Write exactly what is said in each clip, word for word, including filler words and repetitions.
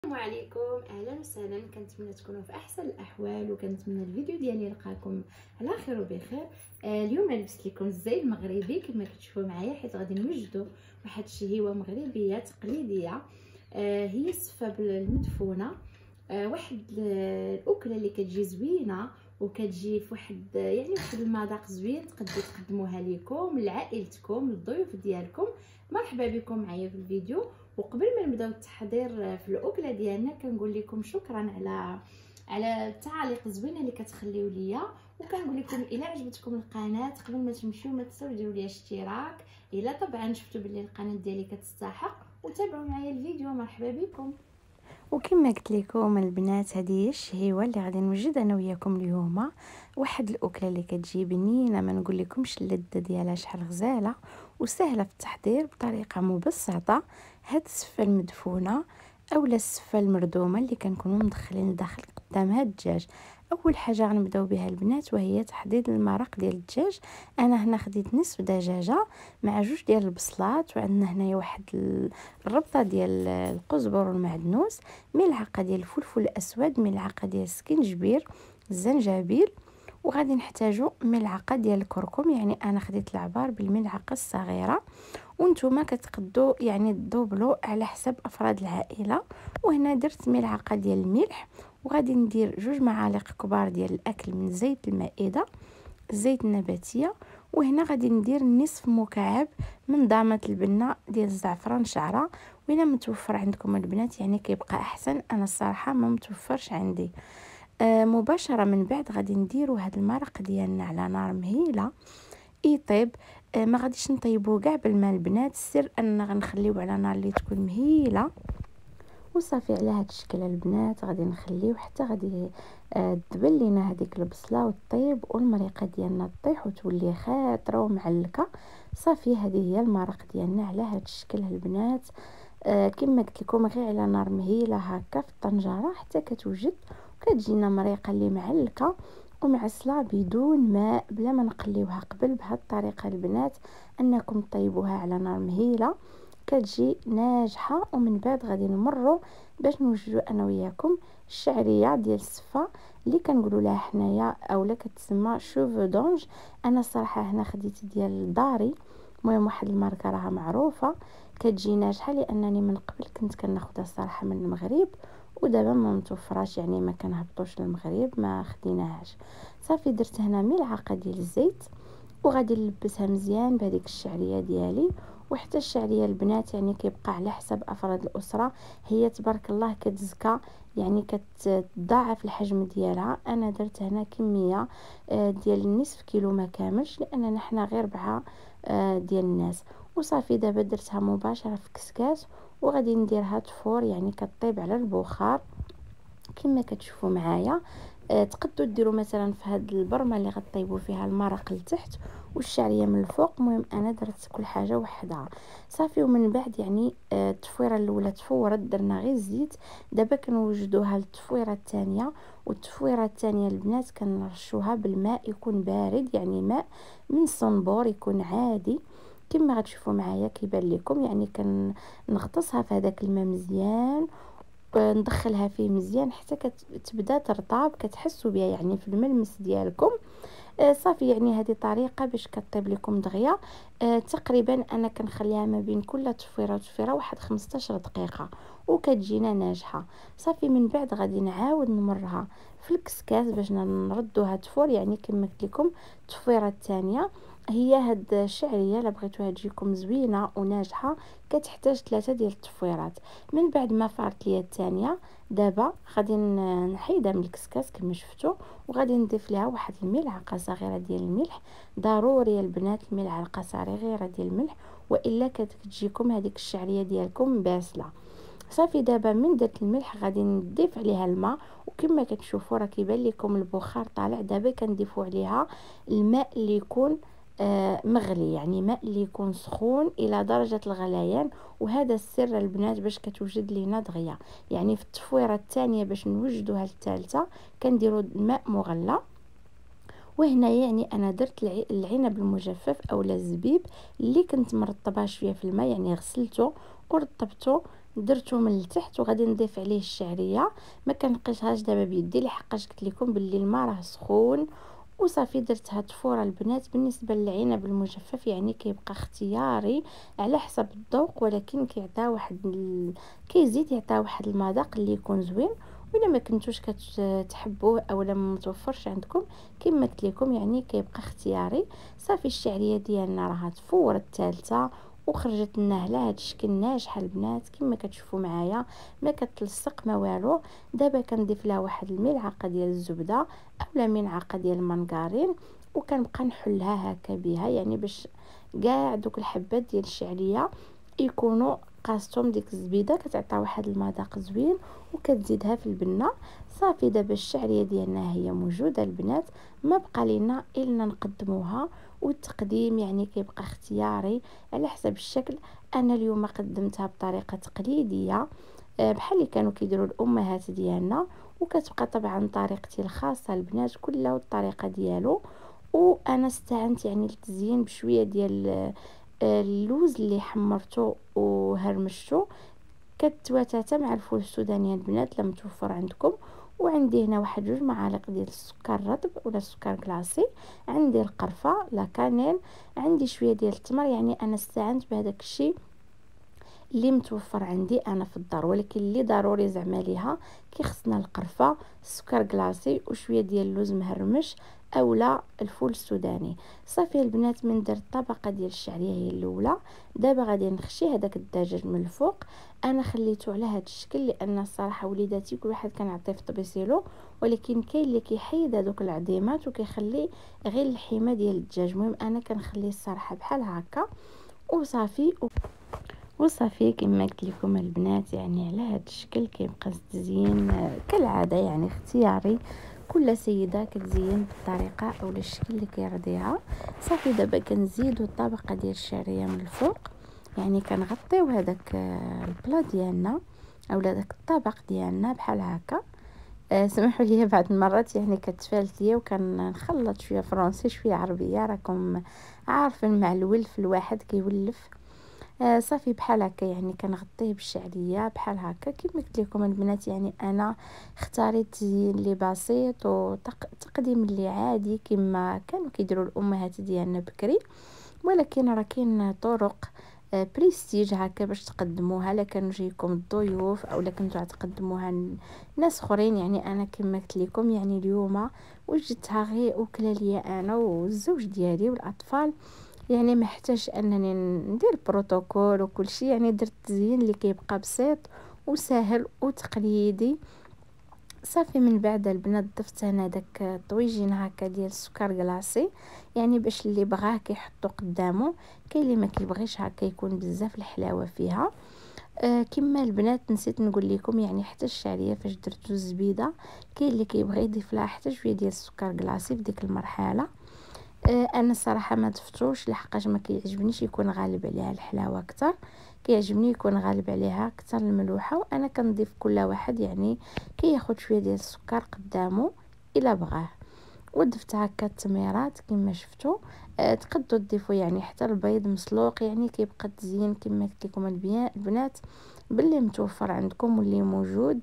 السلام عليكم، اهلا وسهلا. كنتمنى تكونوا في احسن الاحوال وكنتمنى الفيديو ديالي يلقاكم على خير وبخير. آه اليوم لبست لكم الزي المغربي كما كتشوفوا معايا، حيت غادي نوجدوا واحد الشهيوه مغربيه تقليديه. آه هي السفه بالمدفونه. آه واحد الاكله اللي كتجي زوينه وكتجي في واحد يعني واحد المذاق زوين، تقدروا تقدموها لكم لعائلتكم للضيوف ديالكم. مرحبا بكم معايا في الفيديو. وقبل ما نبداو التحضير في الاكله ديالنا كنقول لكم شكرا على على التعاليق الزوينه اللي كتخليو ليا، وكنقول لكم الى عجبتكم القناه قبل ما تمشيو ما تنساو ديروا لي اشتراك الا طبعا شفتوا باللي القناه ديالي كتستحق، وتابعوا معايا الفيديو. مرحبا بكم. وكما قلت لكم البنات، هذه هي الشهيوه اللي غادي نوجد انا وياكم اليوم. واحد الاكله اللي كتجي بنينه، ما نقول لكمش اللذه ديالها شحال غزاله وسهله في التحضير بطريقه مبسطه. هاد السفه المدفونه اولا السفه المردومه اللي كنكونوا مدخلين لداخل قدامها الدجاج. اول حاجه غنبداو بها البنات وهي تحضير المرق ديال الدجاج. انا هنا خديت نصف دجاجه مع جوج ديال البصلات، وعندنا هنايا واحد الربطه ديال القزبر والمعدنوس، ملعقه ديال الفلفل الاسود، ملعقه ديال السكنجبير، الزنجبيل، وغادي نحتاجو ملعقه ديال الكركم. يعني انا خديت العبار بالملعقه الصغيره، وانتم كتقدوا يعني تدوبلوا على حسب افراد العائله. وهنا درت ملعقه ديال الملح، وغادي ندير جوج معالق كبار ديال الاكل من زيت المائده، الزيت النباتيه. وهنا غادي ندير نصف مكعب من ضامه البنه ديال الزعفران شعره، وإلا متوفر عندكم البنات يعني كيبقى احسن. انا الصراحه ما متوفرش عندي. آه مباشره من بعد غادي نديروا هذا المرق ديالنا على نار مهيله يطيب. آه ما غاديش نطيبوه كاع بالماء البنات، السر اننا غنخليوه على نار اللي تكون مهيله وصافي. على هذا الشكل البنات غادي نخليوه حتى غادي آه تدبل لينا هذيك البصله وطيب والمريقه ديالنا طيح وتولي خاطره ومعلكه. صافي هذه هي المرق ديالنا على هذا الشكل البنات. آه كما قلت لكم غير على نار مهيله هكا في الطنجره حتى كتوجد وكتجينا مريقه اللي معلكه ومعسله بدون ماء، بلا ما نقليوها قبل. بهذه الطريقه البنات انكم طيبوها على نار مهيله كتجي ناجحه. ومن بعد غادي نمروا باش نوجدوا انا وياكم الشعريه ديال السفه اللي كنقولوا لها حنايا اولا كتسمى شوفو دونج. انا الصراحه هنا خديت ديال داري، المهم واحد الماركه راها معروفه كتجي ناجحه، لانني من قبل كنت كناخذها الصراحه من المغرب ودابا ما متوفراش، يعني ما كنهبطوش للمغرب ما خديناهاش. صافي درت هنا ملعقه ديال الزيت وغادي نلبسها مزيان بهذيك الشعريه ديالي. وحتى الشعريه البنات يعني كيبقى على حسب افراد الاسره، هي تبارك الله كتزكى يعني كتضاعف الحجم ديالها. انا درت هنا كميه ديال نصف كيلو ما كاملش، لاننا حنا غير ربعه ديال الناس. وصافي دابا درتها مباشره في كسكاس وغادي نديرها تفور يعني كطيب على البخار كما كتشوفوا معايا. أه تقدروا ديروا مثلا في هاد البرمه اللي غطيبوا فيها المرق لتحت والشعريه من الفوق، المهم انا درت كل حاجه وحدها. صافي ومن بعد يعني أه التفويره الاولى تفورت درنا غير الزيت، دابا كنوجدوها للتفويره الثانيه. والتفويره الثانيه البنات كنرشوها بالماء يكون بارد، يعني ماء من الصنبور يكون عادي كما غتشوفوا معايا كيبان لكم. يعني كنغطسها في هذاك الماء مزيان ندخلها فيه مزيان حتى كتبدا ترطاب كتحسوا بها يعني في الملمس ديالكم. آه صافي يعني هذه طريقه باش كطيب لكم دغيا. آه تقريبا انا كنخليها ما بين كل تفويره وتفويره واحد خمسطاش دقيقه وكتجينا ناجحه. صافي من بعد غادي نعاود نمرها في الكسكاس باش نردوها تفور، يعني كما قلت لكم التفويره الثانيه. هي هاد الشعريه الا بغيتوها تجيكم زوينه وناجحه كتحتاج ثلاثه ديال التفويرات. من بعد ما فارت ليا الثانيه دابا غادي نحيدها من الكسكاس كما شفتوا، وغادي نضيف لها واحد الملعقه صغيره ديال الملح. ضروري البنات الملعقه صغيره ديال الملح والا كتجيكم هذيك الشعريه ديالكم باسله. صافي دابا من درت الملح غادي نضيف عليها الماء، وكما كتشوفوا راه كيبان لكم البخار طالع. دابا كنضيفوا عليها الماء اللي يكون آه مغلي، يعني ماء اللي يكون سخون الى درجه الغليان. وهذا السر البنات باش كتوجد لينا دغيا، يعني في التفويره الثانيه باش نوجدوها الثالثه كنديروا الماء مغلى. وهنا يعني انا درت العنب المجفف اولا الزبيب اللي كنت مرطباه شويه في الماء، يعني غسلته ورطبته درته من التحت وغادي نضيف عليه الشعريه. ما كنقيسهاش دابا بيدي لحقاش قلت لكم باللي الماء راه سخون وصافي درتها تفوره البنات. بالنسبه للعنب المجفف يعني كيبقى اختياري على حسب الذوق، ولكن كيعطي واحد ال... كيزيد يعطي واحد المذاق اللي يكون زوين. ولا ما كنتوش كتحبوه او لا متوفرش عندكم كما قلت لكم يعني كيبقى اختياري. صافي الشعريه ديالنا راها تفورت الثالثه وخرجت لنا على هذا الشكل ناجحه البنات كما كتشوفوا معايا، ما كتلصق ما والو. دابا كنضيف لها واحد الملعقه ديال الزبده اولا ملعقه ديال المنغرين وكنبقى نحلها هكا بها يعني باش كاع دوك الحبات ديال الشعريه يكونوا قاستهم ديك الزبيده كتعطي واحد المذاق زوين وكتزيدها في البنه. صافي دابا الشعريه ديالنا هي موجوده البنات، ما بقى لينا الا نقدموها. والتقديم يعني كيبقى اختياري على حسب الشكل. انا اليوم قدمتها بطريقه تقليديه بحال اللي كانوا كيديروا الامهات ديالنا، وكتبقى طبعا طريقتي الخاصه البنات كلها والطريقه ديالو. وانا استعنت يعني للتزيين بشويه ديال اللوز اللي حمرته وهرمشته كتواتاتا مع الفول السوداني البنات لما توفر عندكم. وعندي هنا واحد جوج معالق ديال السكر الرطب ولا السكر كلاصي، عندي القرفه لا كانيل، عندي شويه ديال التمر. يعني انا استعنت بهذاك الشيء اللي متوفر عندي انا في الدار، ولكن اللي ضروري زعما ليها كيخصنا القرفه السكر كلاصي وشويه ديال اللوز مهرمش اولا الفول السوداني. صافي البنات من درت الطبقه ديال الشعريه هي الاولى. دابا غادي نخشي هذاك الدجاج من الفوق. انا خليته على هذا الشكل لان الصراحه وليداتي كل واحد كنعطيه في طبيسيلو، ولكن كاين اللي كيحيد هذوك العظيمات وكيخلي غير الحيمه ديال الدجاج. المهم انا كنخليه الصراحه بحال هكا وصافي. وصافي كما قلت لكم البنات يعني على هذا الشكل كيبقى التزيين كالعاده يعني اختياري، كل سيده كتزين بالطريقه او الشكل اللي كيرضيها. صافي دابا كنزيدوا الطبقه ديال الشعريه من الفوق، يعني كنغطيو هذاك البلا ديالنا اولا داك الطبق ديالنا بحال هكا. أه سمحوا لي بعض المرات يعني كتفالت ليا وكنخلط شويه فرنسي شويه عربيه، راكم عارفين مع الولف الواحد كيولف. آه صافي بحال هكا يعني كنغطيه بالشعريه بحال هكا كما قلت لكم البنات. يعني انا اختاريت تزيين اللي بسيط وتقديم اللي عادي كما كانوا كيديروا الامهات ديالنا بكري، ولكن راه كاين طرق آه بريستيج هكا باش تقدموها لا كانوا جايكم الضيوف او لا كنتو تقدموها ناس اخرين. يعني انا كما قلت لكم يعني اليوم وجدتها غير اكله ليا انا والزوج ديالي والاطفال، يعني ما احتاج انني ندير بروتوكول وكل شيء. يعني درت تزيين اللي كيبقى بسيط وسهل وتقليدي. صافي من بعد البنات ضفت انا داك طويجين هكا ديال السكر كلاصي، يعني باش اللي بغاه كيحطو قدامه، كاين اللي ما كيبغيش هكا يكون بزاف الحلاوه فيها. آه كما البنات نسيت نقول لكم يعني حتى الشعريه فاش درتو الزبيده كاين اللي كيبغي يضيف لها حتى شويه ديال السكر كلاصي في ديك المرحله. آه انا الصراحه ما ضفتوش لحقاش ما كيعجبنيش يكون غالب عليها الحلاوه اكثر، كيعجبني يكون غالب عليها اكثر الملوحه. وانا كنضيف كل واحد يعني كياخذ شويه ديال السكر قدامه الا بغاه. وضفت هكا التميرات كما شفتوا. أه تقدروا تضيفوا يعني حتى البيض مسلوق، يعني كيبقى تزيين كما قلت لكم البنات باللي متوفر عندكم واللي موجود.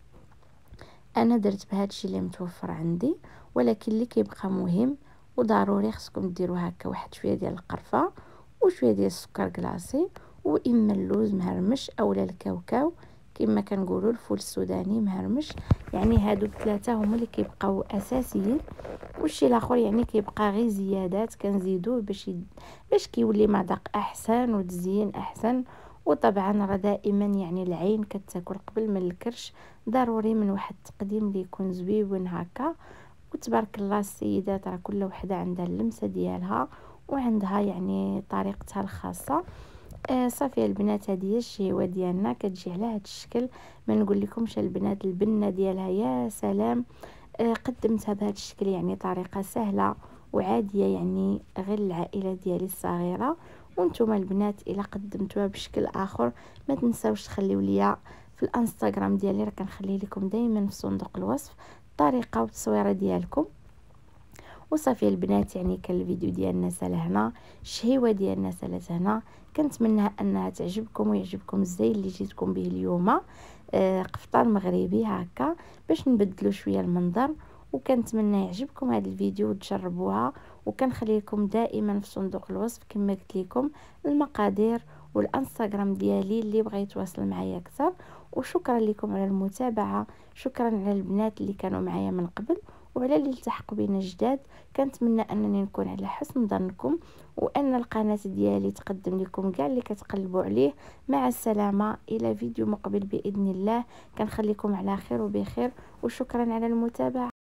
انا درت بهذا الشيء اللي متوفر عندي، ولكن اللي كيبقى مهم وضروري خصكم ديروا هكا واحد شويه ديال القرفه وشويه ديال السكر كلاصي واما اللوز مهرمش اولا الكاوكاو كما كنقولوا الفول السوداني مهرمش. يعني هادو الثلاثه هما اللي كيبقاو اساسيين، والشيء الاخر يعني كيبقى غير زيادات كنزيدوه باش يد... باش كيولي مذاق احسن وتزيين احسن. وطبعا راه دائما يعني العين كتاكل قبل من الكرش، ضروري من واحد التقديم اللي يكون زويون هكا. وتبارك الله السيدات راه كل وحده عندها اللمسه ديالها وعندها يعني طريقتها الخاصه. آه صافي البنات هذه هي الشهوه ديالنا كتجي على هذا الشكل. ما نقول لكمش البنات البنه ديالها يا سلام. آه قدمتها بهذا الشكل يعني طريقه سهله وعاديه يعني غير العائله ديالي الصغيره. وانتم البنات الا قدمتوها بشكل اخر ما تنساوش تخليو ليا في الانستغرام ديالي، راه كنخلي لكم دائما في صندوق الوصف الطريقه والتصويره ديالكم. وصافي البنات، يعني كان الفيديو ديالنا سال هنا، الشهيوه ديالنا سالت هنا. كنتمنى انها تعجبكم ويعجبكم الزي اللي جيتكم به اليوم، آه قفطان مغربي هكا باش نبدلوا شويه المنظر. وكنتمنى يعجبكم هذا الفيديو وتجربوها، وكنخلي لكم دائما في صندوق الوصف كما قلت لكم المقادير والانستغرام ديالي اللي بغى يتواصل معايا اكثر. وشكرا لكم على المتابعه، شكرا على البنات اللي كانوا معايا من قبل وعلى اللي التحقوا بنا جداد. كنتمنى انني نكون على حسن ظنكم، وان القناه ديالي تقدم لكم كاع اللي كتقلبوا عليه. مع السلامه، الى فيديو مقبل باذن الله. كنخليكم على خير وبخير، وشكرا على المتابعه.